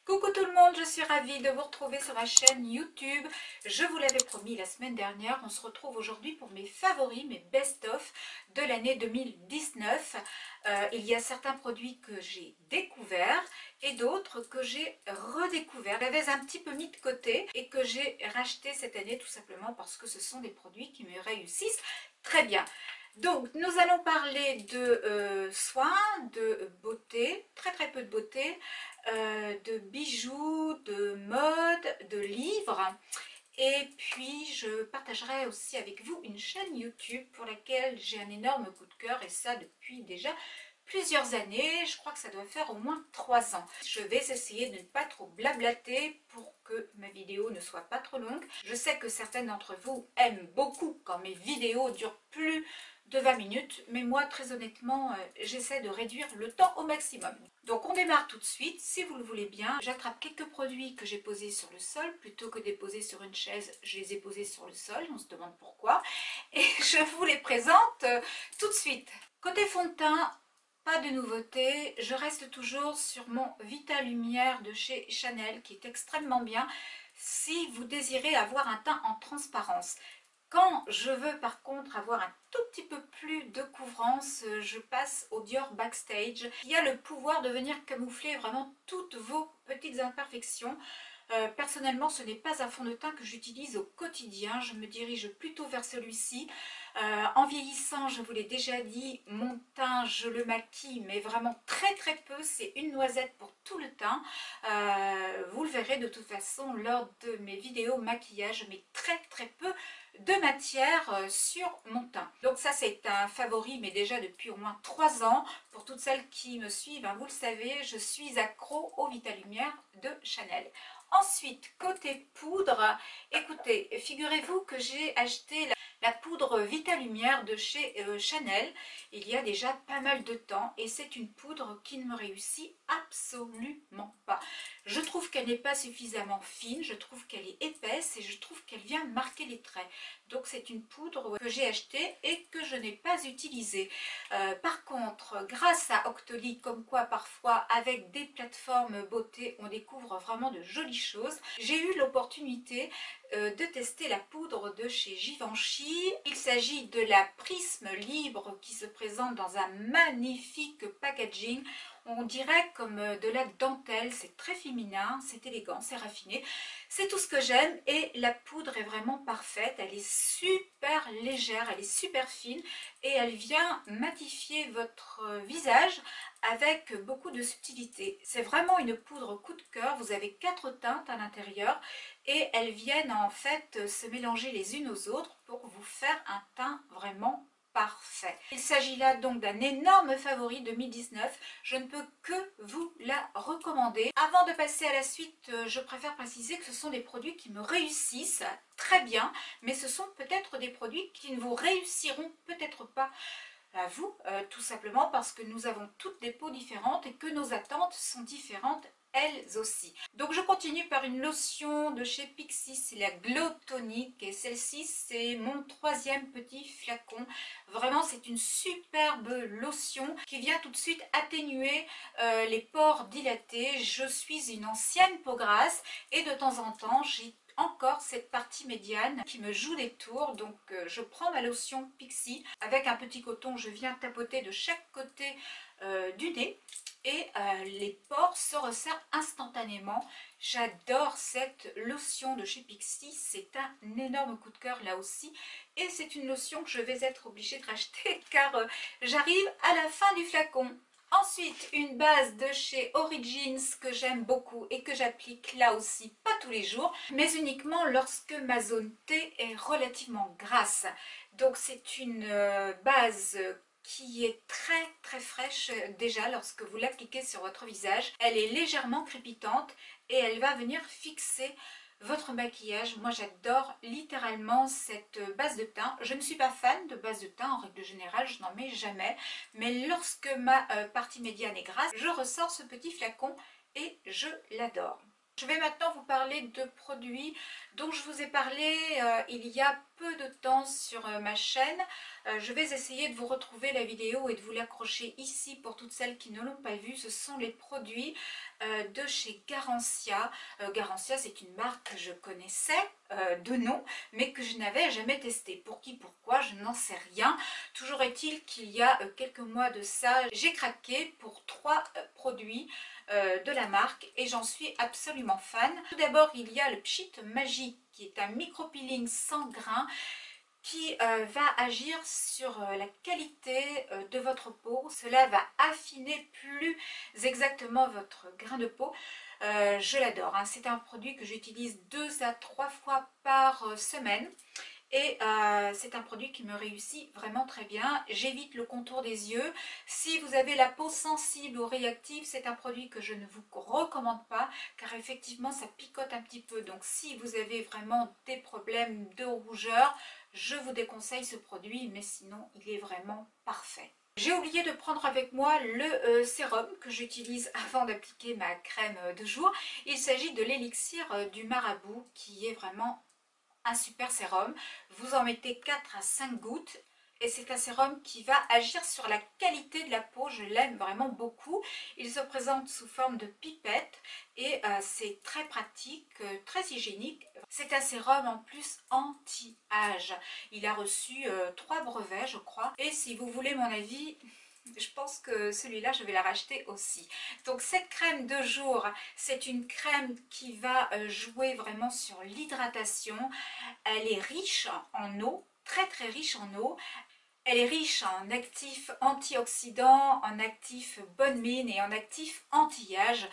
Coucou tout le monde, je suis ravie de vous retrouver sur ma chaîne YouTube. Je vous l'avais promis la semaine dernière, on se retrouve aujourd'hui pour mes favoris, mes best-of de l'année 2019. Il y a certains produits que j'ai découverts et d'autres que j'ai redécouverts. J'avais un petit peu mis de côté et que j'ai racheté cette année tout simplement parce que ce sont des produits qui me réussissent très bien. Donc, nous allons parler de soins, de beauté, très peu de beauté, de bijoux, de mode, de livres. Et puis, je partagerai aussi avec vous une chaîne YouTube pour laquelle j'ai un énorme coup de cœur et ça depuis déjà plusieurs années. Je crois que ça doit faire au moins 3 ans. Je vais essayer de ne pas trop blablater pour que ma vidéo ne soit pas trop longue. Je sais que certaines d'entre vous aiment beaucoup quand mes vidéos durent plus de 20 minutes, mais moi très honnêtement j'essaie de réduire le temps au maximum. Donc on démarre tout de suite, si vous le voulez bien. J'attrape quelques produits que j'ai posés sur le sol, plutôt que de les poser sur une chaise, je les ai posés sur le sol, on se demande pourquoi, et je vous les présente tout de suite. Côté fond de teint, pas de nouveauté, je reste toujours sur mon Vita Lumière de chez Chanel qui est extrêmement bien si vous désirez avoir un teint en transparence. Quand je veux par contre avoir un tout petit peu plus de couvrance, je passe au Dior Backstage qui a le pouvoir de venir camoufler vraiment toutes vos petites imperfections. Personnellement, ce n'est pas un fond de teint que j'utilise au quotidien, je me dirige plutôt vers celui-ci. En vieillissant, je vous l'ai déjà dit, mon teint, je le maquille, mais vraiment très peu, c'est une noisette pour tout le teint. Vous le verrez de toute façon lors de mes vidéos maquillage, je mets très peu de matière sur mon teint. Donc ça c'est un favori, mais déjà depuis au moins 3 ans. Pour toutes celles qui me suivent, hein, vous le savez, je suis accro au Vita Lumière de Chanel. Ensuite, côté poudre, écoutez, figurez-vous que j'ai acheté la poudre Vita Lumière de chez Chanel il y a déjà pas mal de temps et c'est une poudre qui ne me réussit absolument pas. Je trouve qu'elle n'est pas suffisamment fine, je trouve qu'elle est épaisse et je trouve qu'elle vient marquer les traits. Donc c'est une poudre que j'ai achetée et que je n'ai pas utilisée. Par contre, grâce à Octoly, comme quoi parfois avec des plateformes beauté on découvre vraiment de jolies choses, j'ai eu l'opportunité de tester la poudre de chez Givenchy. Il s'agit de la Prisme Libre qui se présente dans un magnifique packaging. On dirait comme de la dentelle, c'est très féminin, c'est élégant, c'est raffiné. C'est tout ce que j'aime et la poudre est vraiment parfaite. Elle est super légère, elle est super fine et elle vient matifier votre visage avec beaucoup de subtilité. C'est vraiment une poudre coup de cœur. Vous avez 4 teintes à l'intérieur et elles viennent en fait se mélanger les unes aux autres pour vous faire un teint vraiment parfait. Il s'agit là donc d'un énorme favori 2019. Je ne peux que vous la recommander. Avant de passer à la suite, je préfère préciser que ce sont des produits qui me réussissent très bien, mais ce sont peut-être des produits qui ne vous réussiront peut-être pas à vous, tout simplement parce que nous avons toutes des peaux différentes et que nos attentes sont différentes elles aussi. Donc je continue par une lotion de chez Pixi, c'est la Glow Tonic et celle-ci c'est mon 3e petit flacon. Vraiment c'est une superbe lotion qui vient tout de suite atténuer les pores dilatés. Je suis une ancienne peau grasse et de temps en temps j'ai encore cette partie médiane qui me joue des tours. Donc je prends ma lotion Pixi avec un petit coton, je viens tapoter de chaque côté du nez et les pores se resserrent instantanément. J'adore cette lotion de chez Pixi, c'est un énorme coup de cœur là aussi et c'est une lotion que je vais être obligée de racheter car j'arrive à la fin du flacon. Ensuite, une base de chez Origins que j'aime beaucoup et que j'applique là aussi, pas tous les jours, mais uniquement lorsque ma zone T est relativement grasse. Donc c'est une base qui est très fraîche déjà lorsque vous l'appliquez sur votre visage. Elle est légèrement crépitante et elle va venir fixer votre maquillage. Moi j'adore littéralement cette base de teint. Je ne suis pas fan de base de teint en règle générale, je n'en mets jamais. Mais lorsque ma partie médiane est grasse, je ressors ce petit flacon et je l'adore. Je vais maintenant vous parler de produits dont je vous ai parlé il y a peu de temps sur ma chaîne. Je vais essayer de vous retrouver la vidéo et de vous l'accrocher ici pour toutes celles qui ne l'ont pas vue. Ce sont les produits de chez Garancia. Garancia, c'est une marque que je connaissais de nom, mais que je n'avais jamais testé. Pour qui, pourquoi, je n'en sais rien. Toujours est-il qu'il y a quelques mois de ça, j'ai craqué pour 3 produits de la marque et j'en suis absolument fan. Tout d'abord, il y a le Pchit Magique qui est un micro-peeling sans grains qui va agir sur la qualité de votre peau. Cela va affiner plus exactement votre grain de peau. Je l'adore, hein. C'est un produit que j'utilise 2 à 3 fois par semaine. Et c'est un produit qui me réussit vraiment très bien. J'évite le contour des yeux. Si vous avez la peau sensible ou réactive, c'est un produit que je ne vous recommande pas, car effectivement ça picote un petit peu. Donc si vous avez vraiment des problèmes de rougeur, je vous déconseille ce produit, mais sinon il est vraiment parfait. J'ai oublié de prendre avec moi le sérum que j'utilise avant d'appliquer ma crème de jour. Il s'agit de l'élixir du marabout qui est vraiment un super sérum. Vous en mettez 4 à 5 gouttes et c'est un sérum qui va agir sur la qualité de la peau. Je l'aime vraiment beaucoup. Il se présente sous forme de pipette et c'est très pratique, très hygiénique. C'est un sérum en plus anti-âge. Il a reçu 3 brevets je crois, et si vous voulez mon avis, je pense que celui-là, je vais la racheter aussi. Donc cette crème de jour, c'est une crème qui va jouer vraiment sur l'hydratation. Elle est riche en eau, très très riche en eau. Elle est riche en actifs antioxydants, en actifs bonne mine et en actifs anti-âge.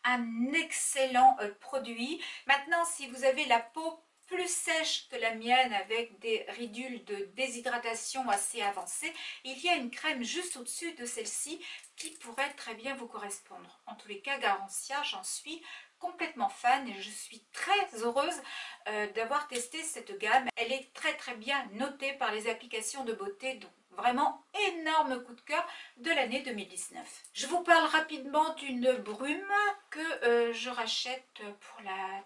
Un excellent produit. Maintenant, si vous avez la peau plus sèche que la mienne avec des ridules de déshydratation assez avancées, il y a une crème juste au-dessus de celle-ci qui pourrait très bien vous correspondre. En tous les cas, Garancia, j'en suis complètement fan et je suis très heureuse d'avoir testé cette gamme. Elle est très très bien notée par les applications de beauté, donc vraiment énorme coup de cœur de l'année 2019. Je vous parle rapidement d'une brume que je rachète pour la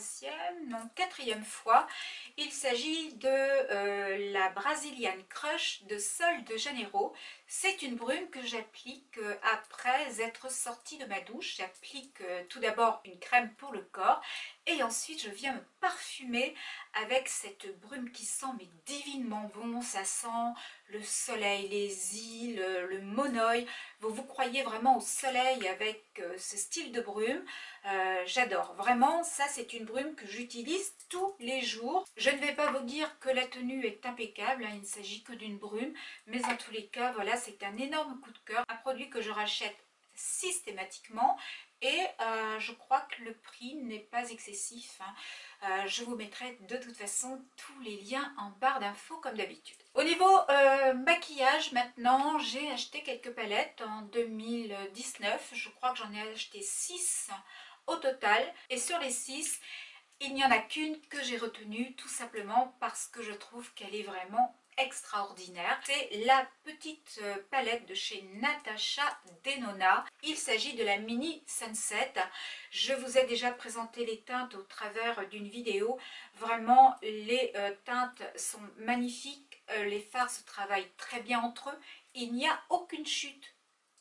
4e fois. Il s'agit de la Brazilian Crush de Sol de Janeiro. C'est une brume que j'applique après être sortie de ma douche. J'applique tout d'abord une crème pour le corps et ensuite je viens me parfumer avec cette brume qui sent mais divinement bon. Ça sent le soleil, les îles, le monoï. Vous croyez vraiment au soleil avec ce style de brume. J'adore. Vraiment, ça c'est une brume que j'utilise tous les jours. Je ne vais pas vous dire que la tenue est impeccable, hein, il ne s'agit que d'une brume. Mais en tous les cas, voilà, c'est un énorme coup de cœur. Un produit que je rachète systématiquement. Et je crois que le prix n'est pas excessif, hein. Je vous mettrai de toute façon tous les liens en barre d'infos comme d'habitude. Au niveau maquillage maintenant, j'ai acheté quelques palettes en 2019. Je crois que j'en ai acheté 6 au total. Et sur les 6, il n'y en a qu'une que j'ai retenue tout simplement parce que je trouve qu'elle est vraiment extraordinaire. C'est la petite palette de chez Natasha Denona. Il s'agit de la Mini Sunset. Je vous ai déjà présenté les teintes au travers d'une vidéo. Vraiment, les teintes sont magnifiques. Les fards se travaillent très bien entre eux. Il n'y a aucune chute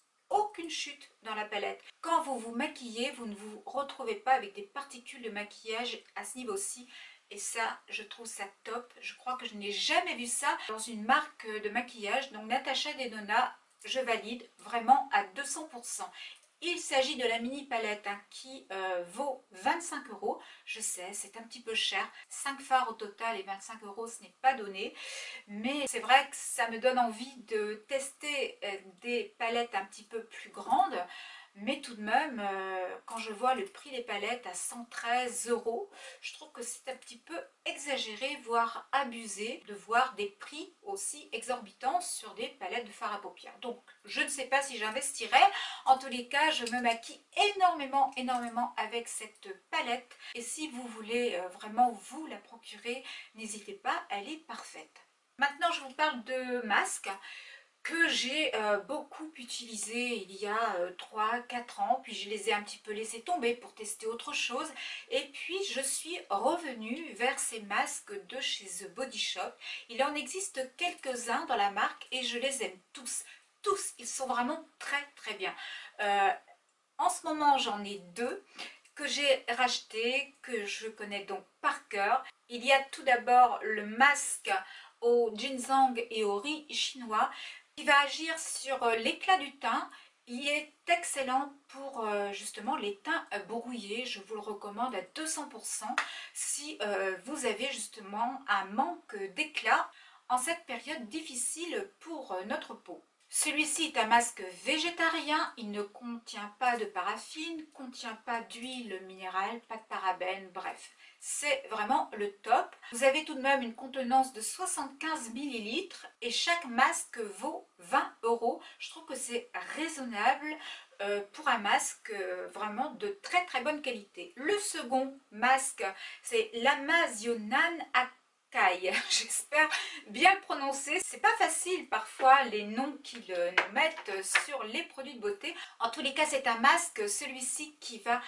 dans la palette. Quand vous vous maquillez, vous ne vous retrouvez pas avec des particules de maquillage à ce niveau-ci. Et ça, je trouve ça top. Je crois que je n'ai jamais vu ça dans une marque de maquillage. Donc Natasha Denona, je valide vraiment à 200%. Il s'agit de la mini palette hein, qui vaut 25 €. Je sais, c'est un petit peu cher. 5 fards au total et 25 €, ce n'est pas donné. Mais c'est vrai que ça me donne envie de tester des palettes un petit peu plus grandes. Mais tout de même, quand je vois le prix des palettes à 113 €, je trouve que c'est un petit peu exagéré, voire abusé, de voir des prix aussi exorbitants sur des palettes de fard à paupières. Donc, je ne sais pas si j'investirai. En tous les cas, je me maquille énormément avec cette palette. Et si vous voulez vraiment vous la procurer, n'hésitez pas, elle est parfaite. Maintenant, je vous parle de masques. que j'ai beaucoup utilisé il y a 3-4 ans, puis je les ai un petit peu laissés tomber pour tester autre chose, et puis je suis revenue vers ces masques de chez The Body Shop. Il en existe quelques-uns dans la marque et je les aime tous. Tous, ils sont vraiment très très bien. En ce moment j'en ai deux que j'ai rachetés, que je connais donc par cœur. Il y a tout d'abord le masque au ginseng et au riz chinois qui va agir sur l'éclat du teint. Il est excellent pour justement les teints brouillés. Je vous le recommande à 200% si vous avez justement un manque d'éclat en cette période difficile pour notre peau. Celui-ci est un masque végétarien, il ne contient pas de paraffine, ne contient pas d'huile minérale, pas de parabènes, bref. C'est vraiment le top. Vous avez tout de même une contenance de 75 ml et chaque masque vaut 20 €. Je trouve que c'est raisonnable pour un masque vraiment de très très bonne qualité. Le second masque, c'est l'Amazionan Akai. J'espère bien le prononcer. C'est pas facile parfois les noms qu'ils nous mettent sur les produits de beauté. En tous les cas, c'est un masque, celui-ci, qui va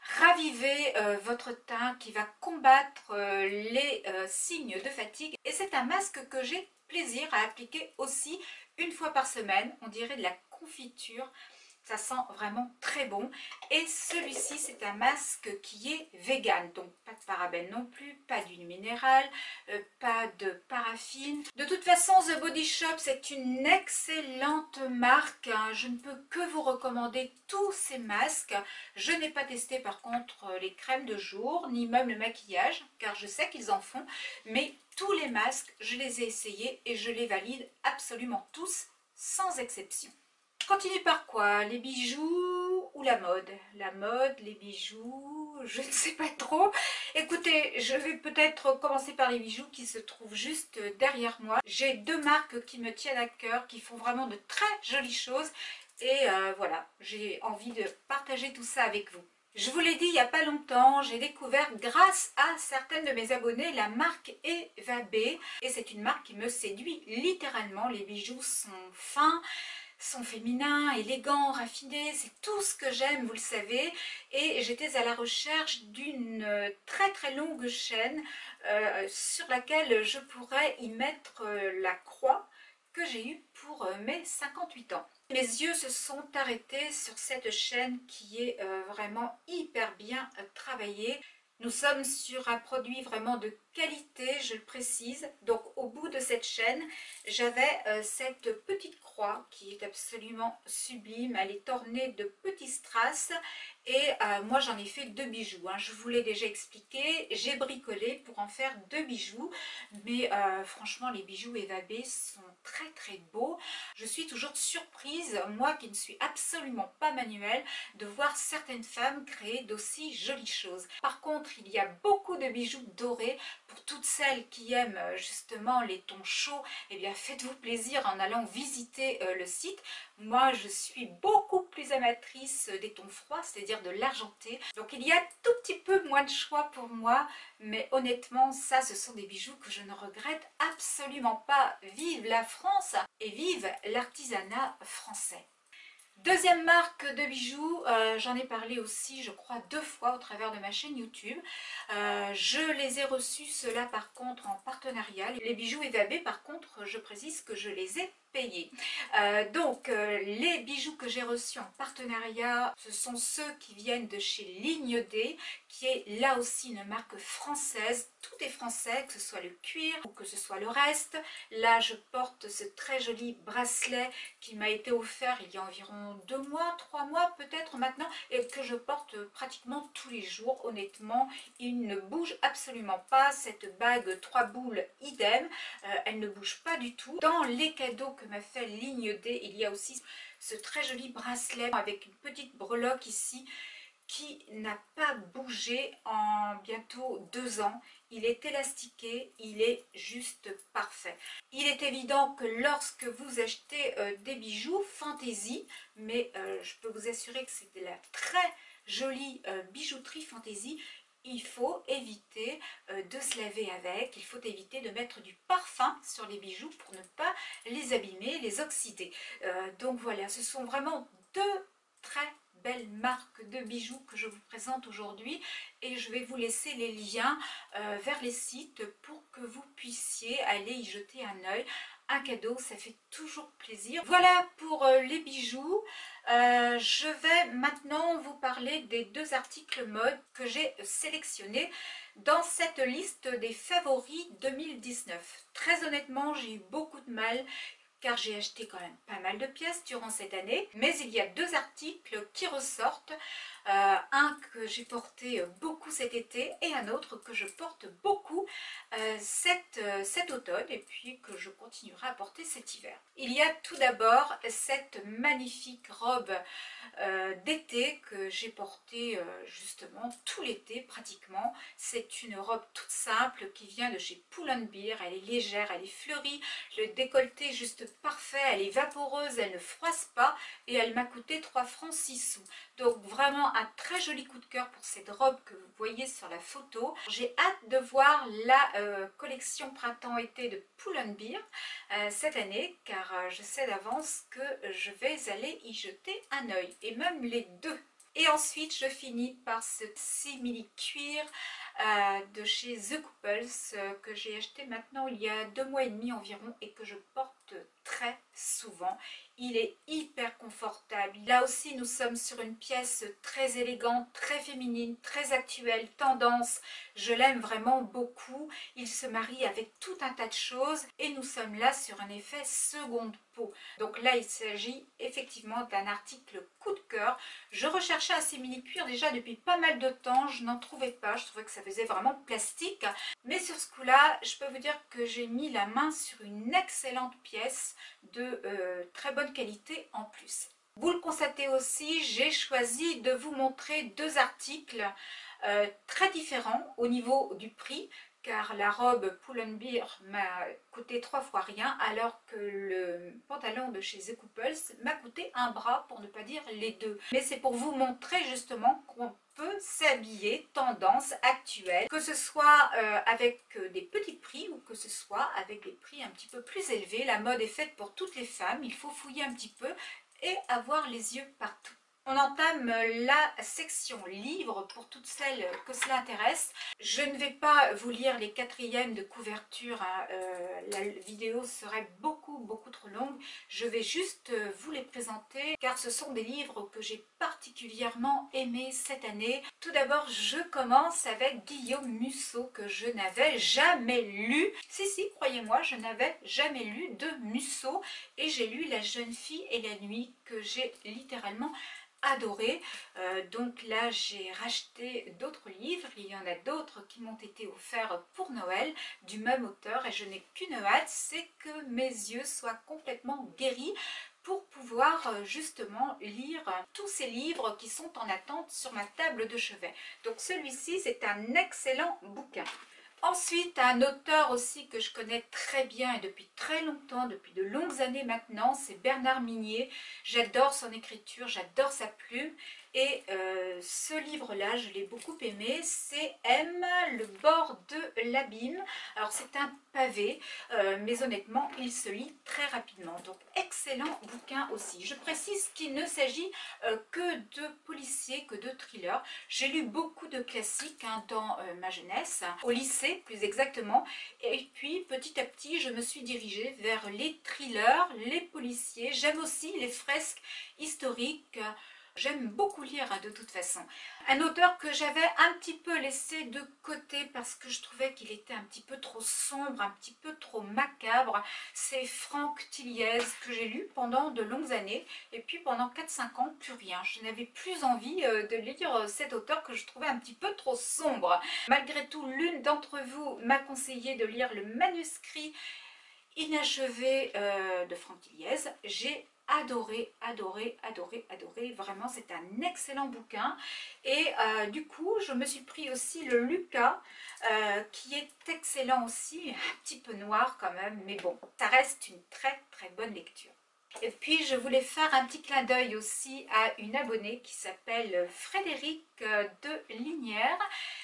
raviver votre teint, qui va combattre les signes de fatigue. Et c'est un masque que j'ai plaisir à appliquer aussi une fois par semaine. On dirait de la confiture. Ça sent vraiment très bon. Et celui-ci, c'est un masque qui est vegan. Donc pas de parabènes non plus, pas d'huile minérale, pas de paraffine. De toute façon, The Body Shop, c'est une excellente marque. Je ne peux que vous recommander tous ces masques. Je n'ai pas testé par contre les crèmes de jour, ni même le maquillage, car je sais qu'ils en font. Mais tous les masques, je les ai essayés et je les valide absolument tous, sans exception. Je continue par quoi? Les bijoux ou la mode? La mode, les bijoux, je ne sais pas trop. Écoutez, je vais peut-être commencer par les bijoux qui se trouvent juste derrière moi. J'ai deux marques qui me tiennent à cœur, qui font vraiment de très jolies choses. Et voilà, j'ai envie de partager tout ça avec vous. Je vous l'ai dit il n'y a pas longtemps, j'ai découvert grâce à certaines de mes abonnées la marque Eva B. Et c'est une marque qui me séduit littéralement. Les bijoux sont fins, sont féminins, élégants, raffinés, c'est tout ce que j'aime, vous le savez. Et j'étais à la recherche d'une très très longue chaîne sur laquelle je pourrais y mettre la croix que j'ai eue pour mes 58 ans. Mes yeux se sont arrêtés sur cette chaîne qui est vraiment hyper bien travaillée. Nous sommes sur un produit vraiment de qualité, je le précise. Donc au bout de cette chaîne, j'avais cette petite croix qui est absolument sublime. Elle est ornée de petits strass et moi j'en ai fait deux bijoux. Je vous l'ai déjà expliqué, j'ai bricolé pour en faire deux bijoux. Mais franchement les bijoux Eva B sont très très beaux. Je suis toujours surprise, moi qui ne suis absolument pas manuelle, de voir certaines femmes créer d'aussi jolies choses. Par contre, il y a beaucoup de bijoux dorés. Pour toutes celles qui aiment justement les tons chauds, eh bien faites-vous plaisir en allant visiter le site. Moi, je suis beaucoup plus amatrice des tons froids, c'est-à-dire de l'argenté. Donc il y a tout petit peu moins de choix pour moi, mais honnêtement, ça, ce sont des bijoux que je ne regrette absolument pas. Vive la France et vive l'artisanat français. Deuxième marque de bijoux, j'en ai parlé aussi je crois 2 fois au travers de ma chaîne YouTube. Je les ai reçus, ceux-là par contre en partenariat. Les bijoux Eva B par contre, je précise que je les ai payés. Donc les bijoux que j'ai reçus en partenariat, ce sont ceux qui viennent de chez Ligne D, qui est là aussi une marque française. Tout est français, que ce soit le cuir ou que ce soit le reste. Là je porte ce très joli bracelet qui m'a été offert il y a environ 2 mois, 3 mois peut-être maintenant, et que je porte pratiquement tous les jours. Honnêtement, il ne bouge absolument pas. Cette bague 3 boules idem, elle ne bouge pas du tout. Dans les cadeaux que m'a fait Ligne D, il y a aussi ce très joli bracelet avec une petite breloque ici qui n'a pas bougé en bientôt 2 ans. Il est élastiqué, il est juste parfait. Il est évident que lorsque vous achetez des bijoux fantaisie, mais je peux vous assurer que c'est de la très jolie bijouterie fantaisie, il faut éviter de de se laver avec. Il faut éviter de mettre du parfum sur les bijoux pour ne pas les abîmer, les oxyder. Donc voilà, ce sont vraiment deux très belles marques de bijoux que je vous présente aujourd'hui et je vais vous laisser les liens vers les sites pour que vous puissiez aller y jeter un œil. Un cadeau, ça fait toujours plaisir. Voilà pour les bijoux. Je vais maintenant vous parler des deux articles mode que j'ai sélectionnés dans cette liste des favoris 2019. Très honnêtement, j'ai eu beaucoup de mal car j'ai acheté quand même pas mal de pièces durant cette année. Mais il y a deux articles qui ressortent. Un que j'ai porté beaucoup cet été et un autre que je porte beaucoup cet automne et puis que je continuerai à porter cet hiver. Il y a tout d'abord cette magnifique robe d'été que j'ai portée justement tout l'été pratiquement. C'est une robe toute simple qui vient de chez Pull&Bear. Elle est légère, elle est fleurie, le décolleté est juste parfait, elle est vaporeuse, elle ne froisse pas et elle m'a coûté 3 francs 6 sous. Donc vraiment un très joli coup de cœur pour cette robe que vous voyez sur la photo. J'ai hâte de voir la collection printemps-été de Pull&Bear cette année car je sais d'avance que je vais aller y jeter un œil et même les deux. Et ensuite je finis par ce simili cuir de chez The Couples que j'ai acheté maintenant il y a 2 mois et demi environ et que je porte très souvent. Il est hyper confortable. Là aussi nous sommes sur une pièce très élégante, très féminine, très actuelle, tendance. Je l'aime vraiment beaucoup. Il se marie avec tout un tas de choses et nous sommes là sur un effet seconde peau. Donc là il s'agit effectivement d'un article coup de cœur. Je recherchais un simili cuir déjà depuis pas mal de temps, je n'en trouvais pas, je trouvais que ça faisait vraiment plastique. Mais sur ce coup-là, je peux vous dire que j'ai mis la main sur une excellente pièce de très bonne qualité en plus. Vous le constatez aussi, j'ai choisi de vous montrer deux articles très différents au niveau du prix, car la robe Pull&Bear m'a coûté 3 fois rien, alors que le pantalon de chez The Couples m'a coûté un bras, pour ne pas dire les deux. Mais c'est pour vous montrer justement qu'on peut s'habiller tendance actuelle, que ce soit avec des petits prix ou que ce soit avec des prix un petit peu plus élevés. La mode est faite pour toutes les femmes, il faut fouiller un petit peu et avoir les yeux partout. On entame la section livres pour toutes celles que cela intéresse. Je ne vais pas vous lire les quatrièmes de couverture, hein. La vidéo serait beaucoup trop longue. Je vais juste vous les présenter car ce sont des livres que j'ai particulièrement aimés cette année. Tout d'abord, je commence avec Guillaume Musso que je n'avais jamais lu. Si, croyez-moi, je n'avais jamais lu de Musso et j'ai lu La jeune fille et la nuit que j'ai littéralement adoré. Donc là j'ai racheté d'autres livres, il y en a d'autres qui m'ont été offerts pour Noël du même auteur et je n'ai qu'une hâte, c'est que mes yeux soient complètement guéris pour pouvoir justement lire tous ces livres qui sont en attente sur ma table de chevet. Donc celui-ci c'est un excellent bouquin. Ensuite, un auteur aussi que je connais très bien et depuis très longtemps, depuis de longues années maintenant, c'est Bernard Minier. J'adore son écriture, j'adore sa plume. Et ce livre-là, je l'ai beaucoup aimé, c'est M, le bord de l'abîme. Alors c'est un pavé, mais honnêtement, il se lit très rapidement. Donc excellent bouquin aussi. Je précise qu'il ne s'agit que de policiers, que de thrillers. J'ai lu beaucoup de classiques hein, dans ma jeunesse, au lycée plus exactement. Et puis petit à petit, je me suis dirigée vers les thrillers, les policiers. J'aime aussi les fresques historiques. J'aime beaucoup lire de toute façon. Un auteur que j'avais un petit peu laissé de côté parce que je trouvais qu'il était un petit peu trop sombre, un petit peu trop macabre, c'est Franck Tilliez que j'ai lu pendant de longues années et puis pendant 4-5 ans, plus rien. Je n'avais plus envie de lire cet auteur que je trouvais un petit peu trop sombre. Malgré tout, l'une d'entre vous m'a conseillé de lire le manuscrit inachevé de Franck Tilliez. J'ai adoré, vraiment c'est un excellent bouquin et du coup je me suis pris aussi le Lucas qui est excellent aussi, un petit peu noir quand même mais bon, ça reste une très bonne lecture. Et puis je voulais faire un petit clin d'œil aussi à une abonnée qui s'appelle Frédéric de Linière.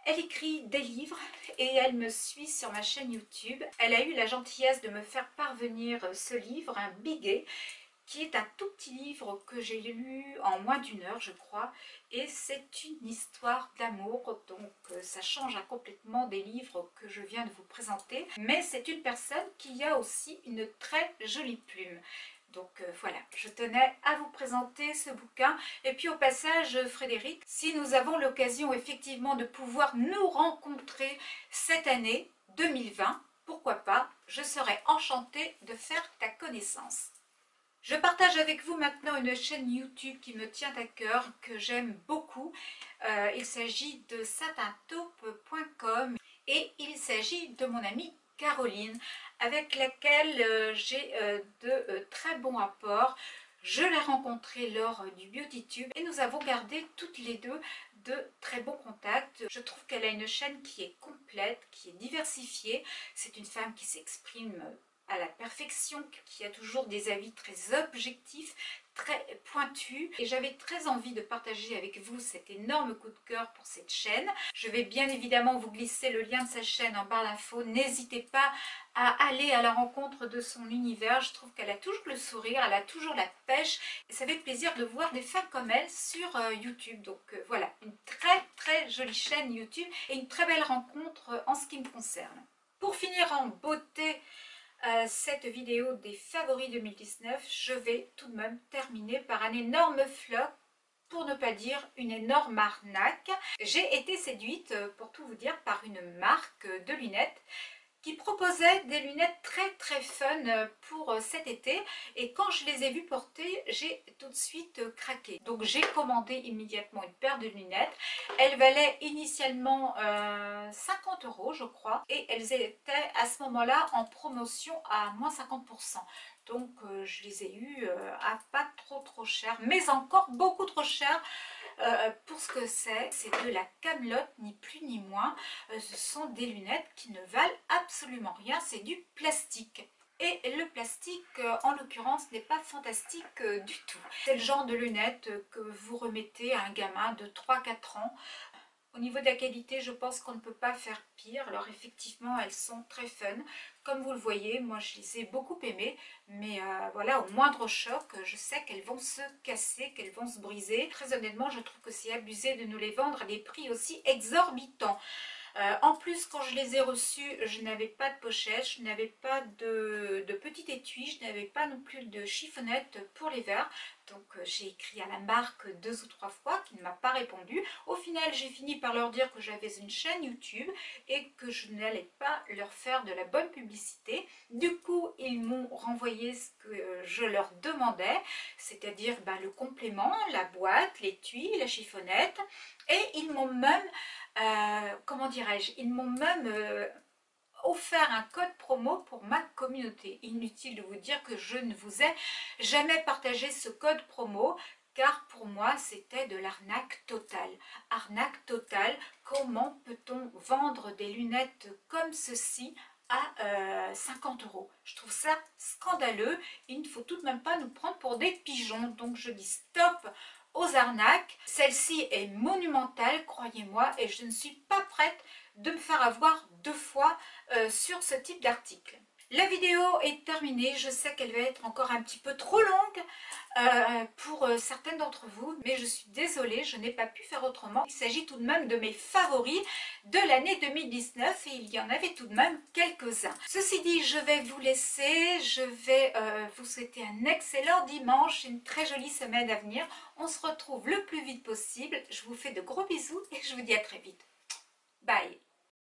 Elle écrit des livres et elle me suit sur ma chaîne YouTube. Elle a eu la gentillesse de me faire parvenir ce livre, un biget, qui est un tout petit livre que j'ai lu en moins d'une heure, je crois, et c'est une histoire d'amour, donc ça change complètement des livres que je viens de vous présenter, mais c'est une personne qui a aussi une très jolie plume. Donc voilà, je tenais à vous présenter ce bouquin. Et puis au passage, Frédéric, si nous avons l'occasion effectivement de pouvoir nous rencontrer cette année 2020, pourquoi pas, je serais enchantée de faire ta connaissance. Je partage avec vous maintenant une chaîne YouTube qui me tient à cœur, que j'aime beaucoup. Il s'agit de satintaupe.com et il s'agit de mon amie Caroline, avec laquelle j'ai de très bons rapports. Je l'ai rencontrée lors du BeautyTube et nous avons gardé toutes les deux de très bons contacts. Je trouve qu'elle a une chaîne qui est complète, qui est diversifiée. C'est une femme qui s'exprime à la perfection, qui a toujours des avis très objectifs, très pointus, et j'avais très envie de partager avec vous cet énorme coup de cœur pour cette chaîne. Je vais bien évidemment vous glisser le lien de sa chaîne en barre d'infos. N'hésitez pas à aller à la rencontre de son univers. Je trouve qu'elle a toujours le sourire, elle a toujours la pêche, et ça fait plaisir de voir des femmes comme elle sur YouTube. Donc voilà, une très jolie chaîne YouTube et une très belle rencontre en ce qui me concerne. Pour finir en beauté cette vidéo des favoris 2019, je vais tout de même terminer par un énorme flop, pour ne pas dire une énorme arnaque. J'ai été séduite, pour tout vous dire, par une marque de lunettes qui proposait des lunettes très fun pour cet été, et quand je les ai vues porter, j'ai tout de suite craqué. Donc j'ai commandé immédiatement une paire de lunettes. Elles valaient initialement 50 € je crois, et elles étaient à ce moment-là en promotion à moins 50%. Donc je les ai eues à pas trop cher, mais encore beaucoup trop cher. Pour ce que c'est de la camelote, ni plus ni moins. Ce sont des lunettes qui ne valent absolument rien, c'est du plastique. Et le plastique, en l'occurrence, n'est pas fantastique du tout. C'est le genre de lunettes que vous remettez à un gamin de 3-4 ans. Au niveau de la qualité, je pense qu'on ne peut pas faire pire. Alors effectivement, elles sont très fun. Comme vous le voyez, moi je les ai beaucoup aimées. Mais voilà, au moindre choc, je sais qu'elles vont se casser, qu'elles vont se briser. Très honnêtement, je trouve que c'est abusé de nous les vendre à des prix aussi exorbitants. En plus, quand je les ai reçus, je n'avais pas de pochette, je n'avais pas de petit étui, je n'avais pas non plus de chiffonnette pour les verres. Donc j'ai écrit à la marque 2 ou 3 fois, qui ne m'a pas répondu. Au final, j'ai fini par leur dire que j'avais une chaîne YouTube et que je n'allais pas leur faire de la bonne publicité. Du coup, ils m'ont renvoyé ce que je leur demandais, c'est-à-dire le complément, la boîte, l'étui, la chiffonnette. Et ils m'ont même, comment dirais-je, ils m'ont même offert un code promo pour ma communauté. Inutile de vous dire que je ne vous ai jamais partagé ce code promo, car pour moi c'était de l'arnaque totale. Arnaque totale, comment peut-on vendre des lunettes comme ceci à 50 €? Je trouve ça scandaleux. Il ne faut tout de même pas nous prendre pour des pigeons. Donc je dis stop aux arnaques. Celle-ci est monumentale, croyez-moi, et je ne suis pas prête de me faire avoir 2 fois sur ce type d'article. La vidéo est terminée, je sais qu'elle va être encore un petit peu trop longue pour certaines d'entre vous, mais je suis désolée, je n'ai pas pu faire autrement. Il s'agit tout de même de mes favoris de l'année 2019 et il y en avait tout de même quelques-uns. Ceci dit, je vais vous laisser, je vais vous souhaiter un excellent dimanche, une très jolie semaine à venir. On se retrouve le plus vite possible, je vous fais de gros bisous et je vous dis à très vite. Bye!